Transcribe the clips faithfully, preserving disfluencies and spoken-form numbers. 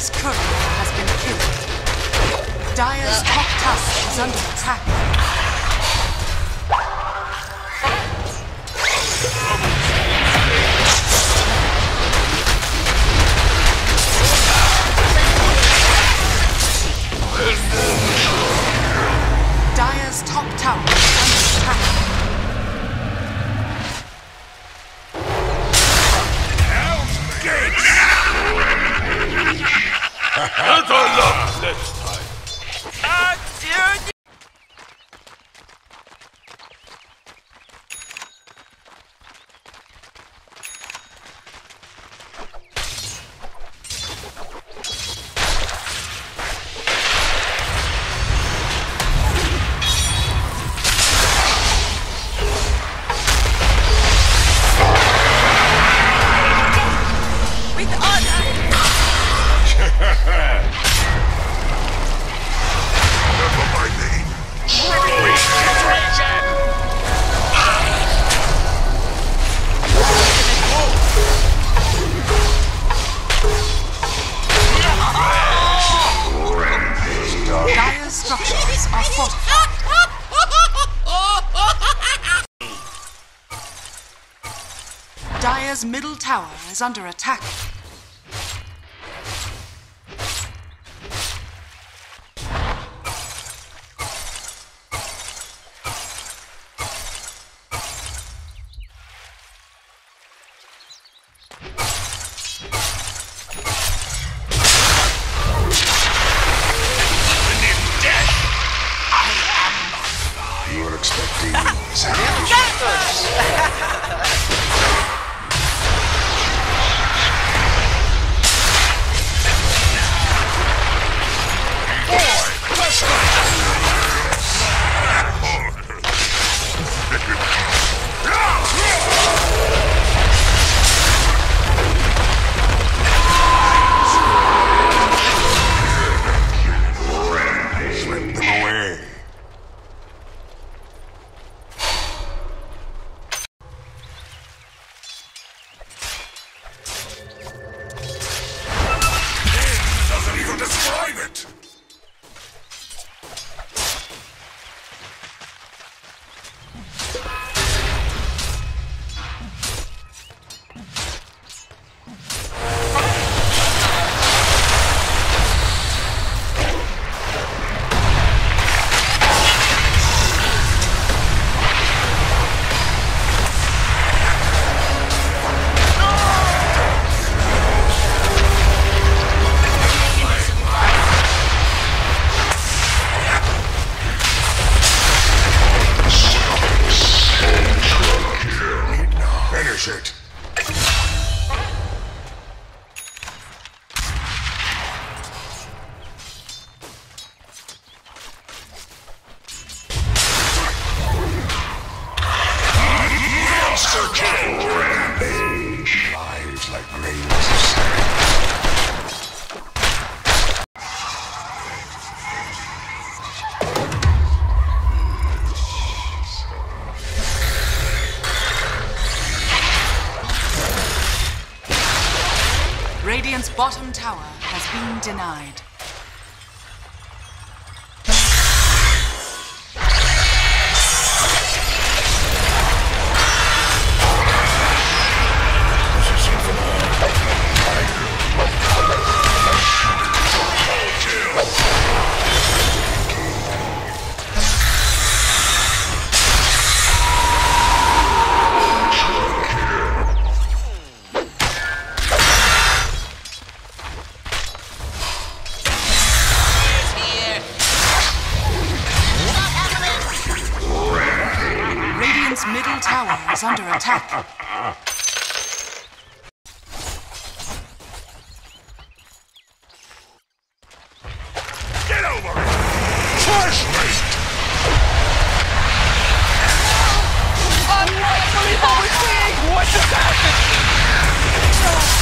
Dire's courier has been killed. Dire's top tower is under attack. Dire's top tower is under attack. Hell's Gates! Better luck next time. Ah, dear. Dire's middle tower is under attack. You were expecting swept them away. Doesn't even describe it! Finish it. Monster kill! Rampage! Lives like grains of sand. Radiant's bottom tower has been denied. Radiant's middle tower is under attack. Get over it! Trash rate! Unbelievable! What just happened?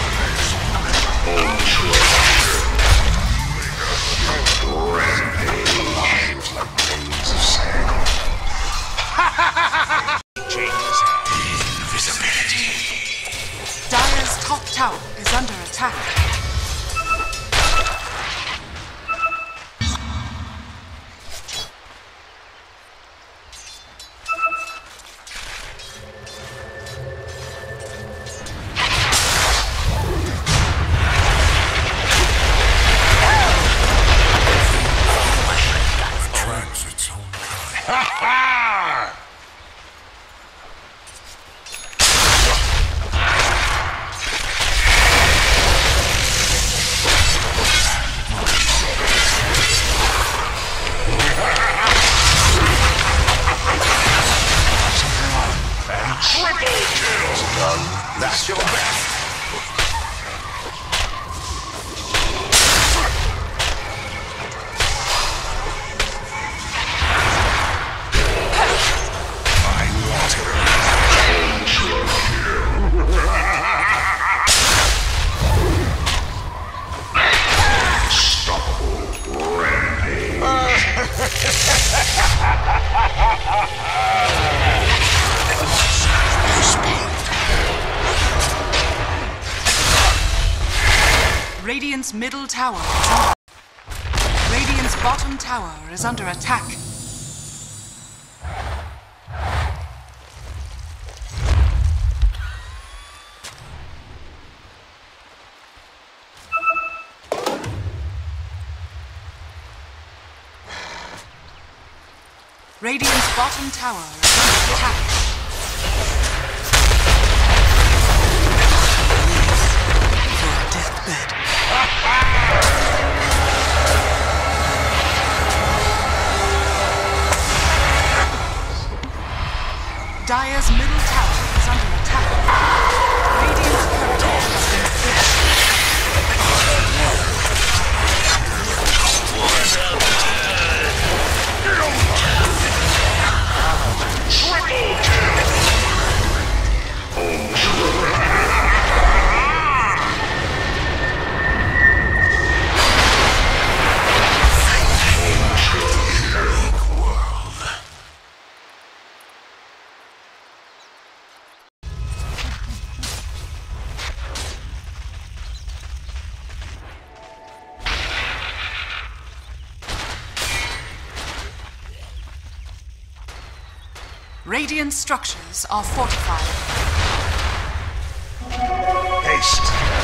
Rampage. Radiant's middle tower is under... Radiant's bottom tower is under attack. Radiant's bottom tower is under attack. Dire's middle tower is under attack. Radiant's turret has been Radiant structures are fortified. Haste.